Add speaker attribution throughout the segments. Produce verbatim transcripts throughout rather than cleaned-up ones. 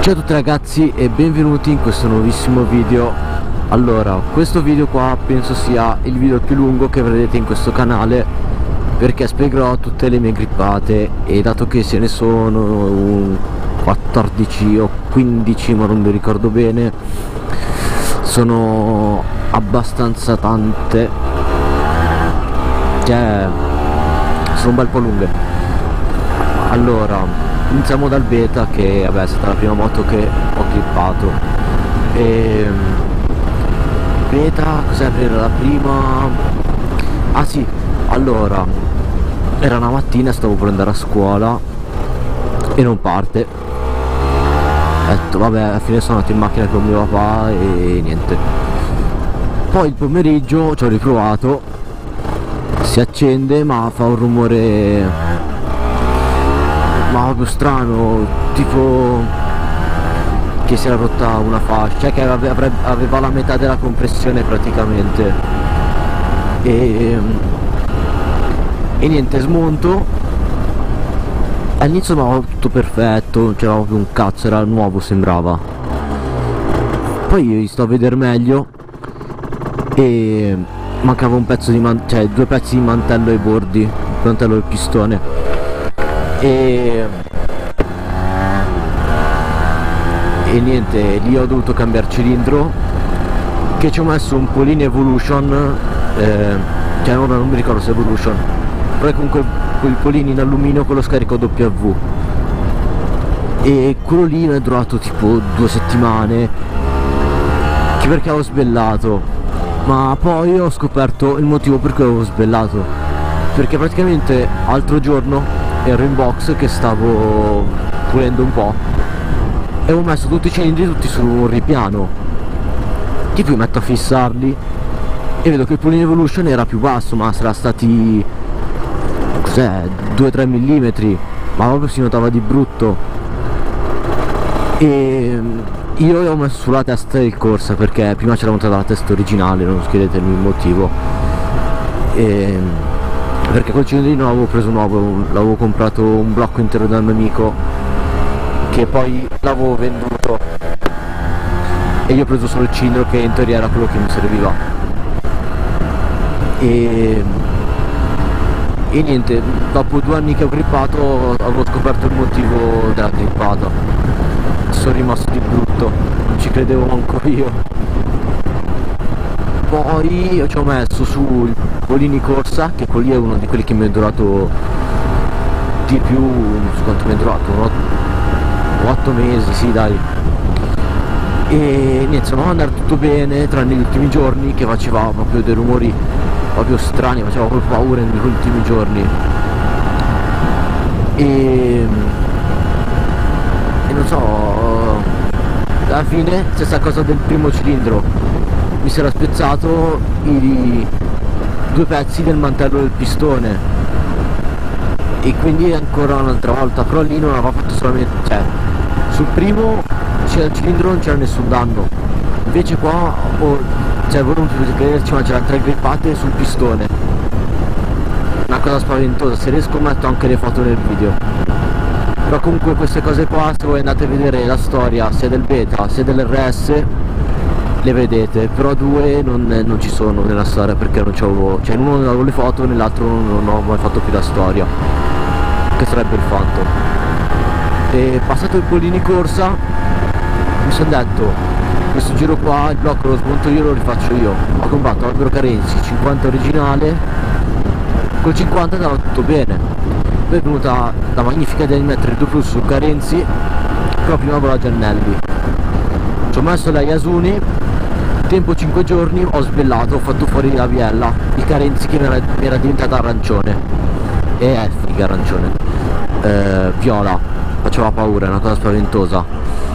Speaker 1: Ciao a tutti ragazzi e benvenuti in questo nuovissimo video. Allora, questo video qua penso sia il video più lungo che vedrete in questo canale, perché spiegherò tutte le mie grippate, e dato che se ne sono un quattordici o quindici, ma non mi ricordo bene, sono abbastanza tante, cioè sono un bel po' lunghe. Allora, iniziamo dal beta, che vabbè è stata la prima moto che ho clippato. E beta, cos'era la prima? Ah sì, allora era una mattina, stavo per andare a scuola e non parte. Ho detto vabbè, alla fine sono andato in macchina con mio papà e niente. Poi il pomeriggio ci ho riprovato, si accende ma fa un rumore ma proprio strano, tipo che si era rotta una fascia, cioè che aveva, aveva la metà della compressione praticamente. E, e niente, smonto. All'inizio sembrava tutto perfetto, non c'era proprio un cazzo, era nuovo, sembrava. Poi sto a vedere meglio e mancava un pezzo di man cioè due pezzi di mantello ai bordi, il mantello del pistone. E, e niente, lì ho dovuto cambiare cilindro, che ci ho messo un Polini Evolution, eh, cioè ora non mi ricordo se Evolution, però è comunque quel Polini in alluminio con lo scarico W, e quello lì mi è durato tipo due settimane, che perché avevo sbellato, ma poi ho scoperto il motivo per cui avevo sbellato, perché praticamente l'altro giorno ero in box che stavo pulendo un po' e ho messo tutti i cilindri tutti su un ripiano, tipo mi metto a fissarli e vedo che il Polini Evolution era più basso, ma sarà stati cos'è, due tre millimetri, ma proprio si notava di brutto. E io ho messo sulla testa il Corsa, perché prima c'era montata la testa originale, non chiedetemi il motivo, e perché quel cilindrino l'avevo preso nuovo, l'avevo comprato un blocco intero dal mio amico, che poi l'avevo venduto e io ho preso solo il cilindro, che in teoria era quello che mi serviva. E, e niente, dopo due anni che ho grippato avevo scoperto il motivo della grippata, sono rimasto di brutto, non ci credevo manco io. Poi ci ho messo su il Polini Corsa, che quello lì è uno di quelli che mi è durato di più, non so quanto mi è durato, otto mesi, sì dai. E niente, sembrava andare tutto bene, tranne gli ultimi giorni, che faceva proprio dei rumori proprio strani, faceva proprio paura negli ultimi giorni. E, e non so, alla fine stessa cosa del primo cilindro, mi si era spezzato i due pezzi del mantello del pistone, e quindi ancora un'altra volta, però lì non aveva fatto solamente, cioè sul primo c'era il cilindro, non c'era nessun danno, invece qua oh, cioè voi non potete crederci, ma c'erano tre grippate sul pistone, una cosa spaventosa. Se riesco metto anche le foto nel video, però comunque queste cose qua, se voi andate a vedere la storia sia del beta sia dell'R S, le vedete, però due non, non ci sono nella storia, perché non c'avevo, cioè in uno non avevo le foto, nell'altro non ho mai fatto più la storia, che sarebbe il fatto. E passato il Polini Corsa mi sono detto, questo giro qua il blocco lo smonto io, lo rifaccio io. Ho comprato Albero Carenzi cinquanta originale, col cinquanta andava tutto bene, poi è venuta la magnifica idea di mettere il due plus su Carenzi, però prima avevo la Giannelli, ci ho messo la Yasuni, tempo cinque giorni, ho sbellato, ho fatto fuori la biella, il Carenzi che mi era, mi era diventata arancione, e è figa arancione, eh, viola, faceva paura, è una cosa spaventosa.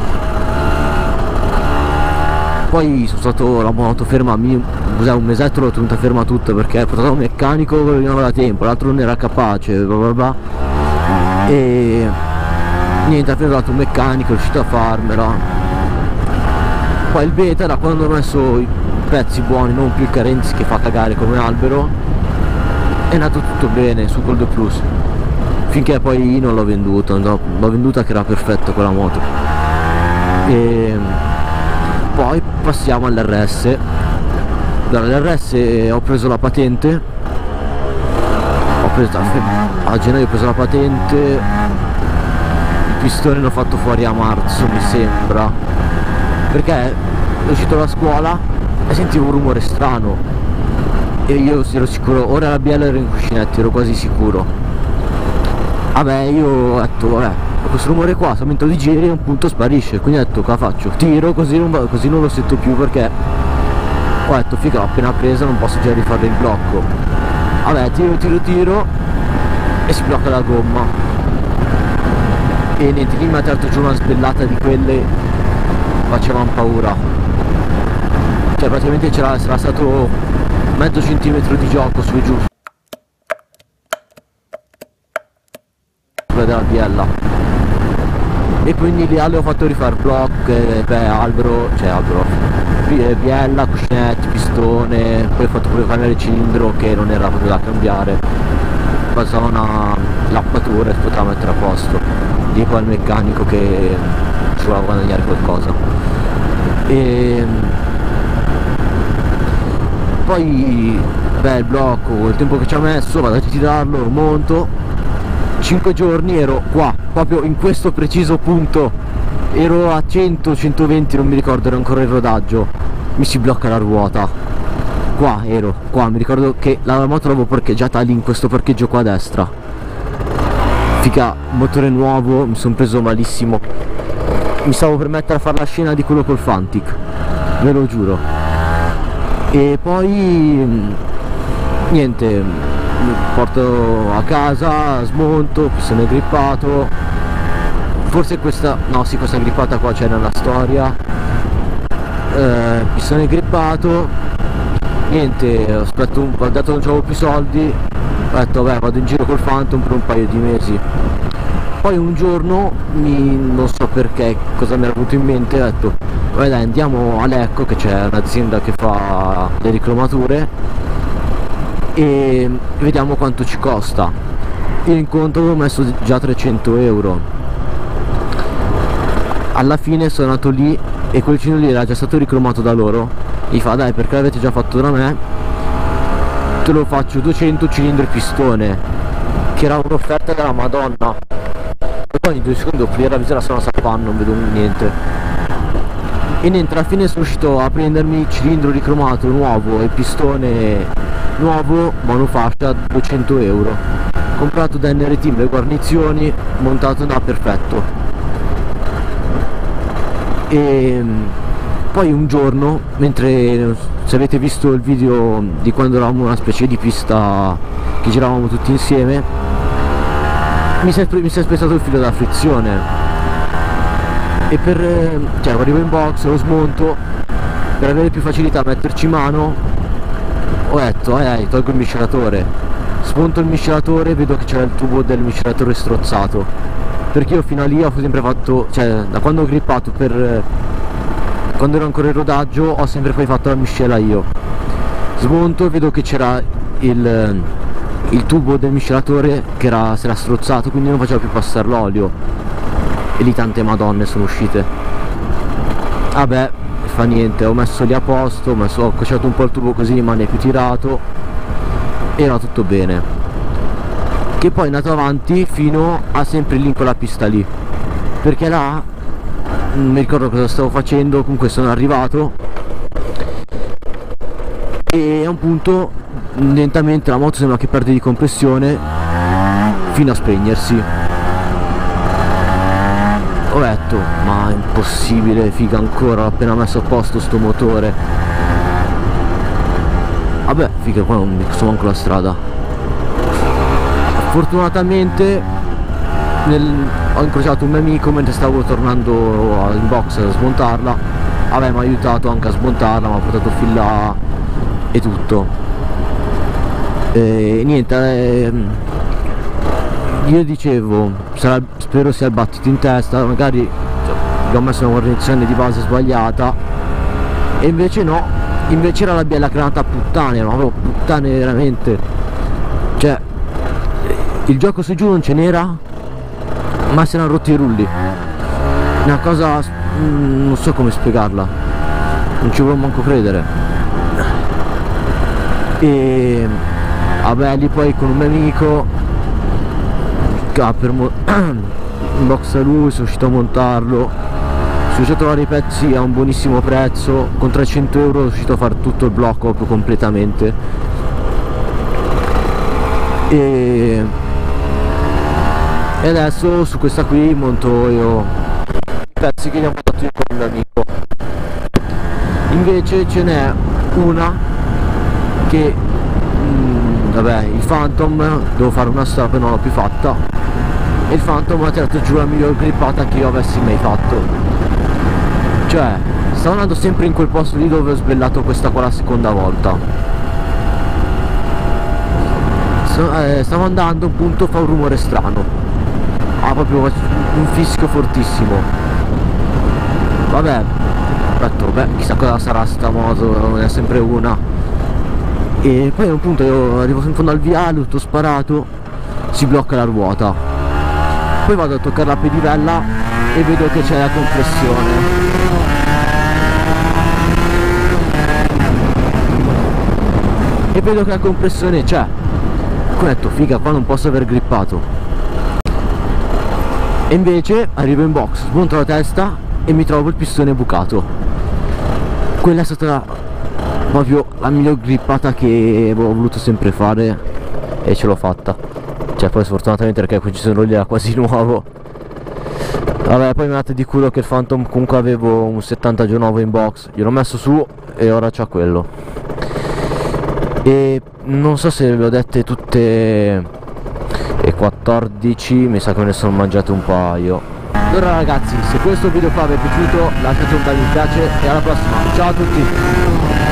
Speaker 1: Poi sono stato la moto ferma, mi, un mesetto l'ho tenuta ferma tutta, perché ho portato un meccanico che non aveva tempo, l'altro non era capace, bla bla bla, e niente, appena dato un meccanico, è riuscito a farmela. Poi il beta, da quando ho messo i pezzi buoni, non più il Carenzi che fa cagare come albero, è andato tutto bene su col due plus, finché poi non l'ho venduto, l'ho venduta che era perfetta quella moto. E poi passiamo all'R S. Dall'R S ho preso la patente, ho preso a gennaio ho preso la patente, il pistone l'ho fatto fuori a marzo mi sembra, perché ero uscito dalla scuola e sentivo un rumore strano e io ero sicuro, ora la biella ero in cuscinetti, ero quasi sicuro. Vabbè, io ho detto, vabbè, questo rumore qua, se aumento di giri a un punto sparisce, quindi ho detto, cosa faccio? Tiro, così non, così non lo sento più, perché ho detto, figa, l'ho appena presa, non posso già rifare il blocco. Vabbè, tiro, tiro, tiro e si blocca la gomma. E niente, lì mi ha tirato giù una sbellata di quelle, facevano paura. Cioè praticamente c'era stato mezzo centimetro di gioco su e giù della biella, e quindi lì le ho fatto rifare block, eh, beh, albero, cioè albero, biella, cuscinetti, pistone, poi ho fatto pure fare il cilindro che non era proprio da cambiare, passava una lappatura e si poteva mettere a posto, dico al meccanico che ci voleva guadagnare qualcosa. E poi beh, il blocco, il tempo che ci ha messo, vado a tirarlo, lo monto. cinque giorni ero qua, proprio in questo preciso punto, ero a cento centoventi, non mi ricordo, ero ancora in rodaggio, mi si blocca la ruota, qua ero, qua, mi ricordo che la moto l'avevo parcheggiata lì in questo parcheggio qua a destra, figa, motore nuovo, mi sono preso malissimo, mi stavo per mettere a fare la scena di quello col Fantic, ve lo giuro. E poi niente, mi porto a casa, smonto, pistone grippato, forse questa, no sì, questa grippata qua c'è nella storia, eh, pistone grippato, niente, aspetto un po', dato che non c'avevo più soldi, ho detto vabbè, vado in giro col Phantom per un paio di mesi. Poi un giorno, mi, non so perché, cosa mi era venuto in mente, ho detto vabbè dai, andiamo a Lecco, che c'è un'azienda che fa le ricromature, e vediamo quanto ci costa. Io in conto avevo messo già trecento euro, alla fine sono andato lì e quel cilindro lì era già stato ricromato da loro, gli fa dai, perché l'avete già fatto da me, te lo faccio duecento cilindri pistone, che era un'offerta della Madonna. E poi in due secondi ho la visera, sono a pan, non vedo niente. E niente, alla fine sono riuscito a prendermi cilindro ricromato nuovo e pistone nuovo, monofascia, duecento euro, comprato da N R T le guarnizioni, montato da perfetto. E poi un giorno, mentre, se avete visto il video di quando eravamo una specie di pista che giravamo tutti insieme, mi si è, mi si è spezzato il filo da frizione, e per, cioè arrivo in box, lo smonto, per avere più facilità a metterci mano, ho detto eh, tolgo il miscelatore, smonto il miscelatore e vedo che c'era il tubo del miscelatore strozzato, perché io fino a lì ho sempre fatto, cioè da quando ho grippato, per quando ero ancora in rodaggio, ho sempre poi fatto la miscela io. Smonto e vedo che c'era il, il tubo del miscelatore che era, si era strozzato, quindi non faceva più passare l'olio, e lì tante madonne sono uscite. Vabbè, fa niente, ho messo lì a posto, ho, messo, ho cocciato un po' il tubo così rimane più tirato, e era tutto bene. Che poi è andato avanti fino a sempre lì in quella pista lì, perché là non mi ricordo cosa stavo facendo, comunque sono arrivato e a un punto lentamente la moto sembra che perde di compressione fino a spegnersi. Ho detto ma è impossibile, figa, ancora, ho appena messo a posto sto motore. Vabbè, figa, qua non mi sono manco la strada. Fortunatamente nel, ho incrociato un mio amico mentre stavo tornando in box a smontarla, vabbè, mi ha aiutato anche a smontarla, mi ha portato fin là e tutto. E niente, eh, io dicevo, sarà, spero sia il battito in testa, magari cioè, ho messo una guarnizione di base sbagliata, e invece no, invece era la biella granata a puttane, ma proprio puttane veramente, cioè il gioco su giù non ce n'era, ma si erano rotti i rulli, una cosa mm, non so come spiegarla, non ci volevo manco credere. E vabbè, lì poi con un mio amico ah, per mo in box a lui sono riuscito a montarlo, sono riuscito a trovare i pezzi a un buonissimo prezzo, con trecento euro sono riuscito a fare tutto il blocco proprio completamente. E, e adesso su questa qui monto io i pezzi che gli ho montato io con il mio amico. Invece ce n'è una che mh, vabbè, il Phantom devo fare una strada e non l'ho più fatta, e il Phantom ha tirato giù la miglior grippata che io avessi mai fatto. Cioè stavo andando sempre in quel posto lì dove ho sbellato questa qua la seconda volta. Eh, stavo andando, un punto fa un rumore strano, ha ah, proprio un fischio fortissimo. Vabbè, ho detto, beh, chissà cosa sarà sta moto, non è sempre una. E poi a un punto io arrivo in fondo al viale, tutto sparato, si blocca la ruota, poi vado a toccare la pedivella e vedo che c'è la compressione. E vedo che la compressione c'è. Ho detto, figa, qua non posso aver grippato. E invece arrivo in box, smonto la testa e mi trovo il pistone bucato. Quella è stata la, proprio la miglior grippata che ho voluto sempre fare, e ce l'ho fatta. Cioè poi sfortunatamente, perché qui ci sono lì era quasi nuovo. Vabbè, poi mi date di culo che il Phantom comunque avevo un settanta G nuovo in box, gliel'ho messo su e ora c'ha quello. E non so se le ho dette tutte e quattordici, mi sa che me ne sono mangiate un paio. Allora ragazzi, se questo video qua vi è piaciuto lasciate un bel mi piace e alla prossima, ciao a tutti.